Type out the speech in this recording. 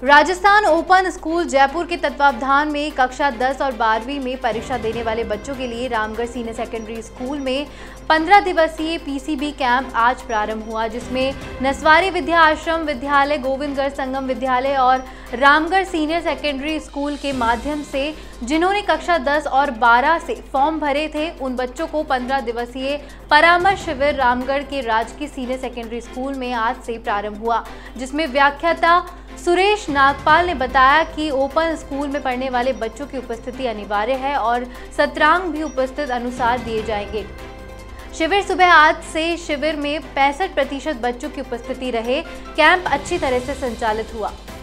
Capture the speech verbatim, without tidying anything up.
Rajasthan open school Jaipur के तत्वावधान में कक्षा दस और बारहवीं में परीक्षा देने वाले बच्चों के लिए रामगढ़ सीनियर सेकेंडरी स्कूल में पंद्रह दिवसीय पीसीबी कैंप आज प्रारंभ हुआ, जिसमें नसवारी विद्या आश्रम विद्यालय, गोविंदगढ़ संगम विद्यालय और रामगढ़ सीनियर सेकेंडरी स्कूल के माध्यम से जिन्होंने कक्षा दस और बारह से फॉर्म भरे थे, उन बच्चों को पंद्रह दिवसीय परामर्श शिविर रामगढ़ के राजकीय सीनियर सेकेंडरी स्कूल में आज से प्रारंभ हुआ, जिसमें व्याख्याता सुरेश नागपाल ने बताया कि ओपन स्कूल में पढ़ने वाले बच्चों की उपस्थिति अनिवार्य है और सत्रांक भी उपस्थित अनुसार दिए जाएंगे। शिविर सुबह आज से शिविर में पैंसठ प्रतिशत बच्चों की उपस्थिति रहे। कैंप अच्छी तरह से संचालित हुआ।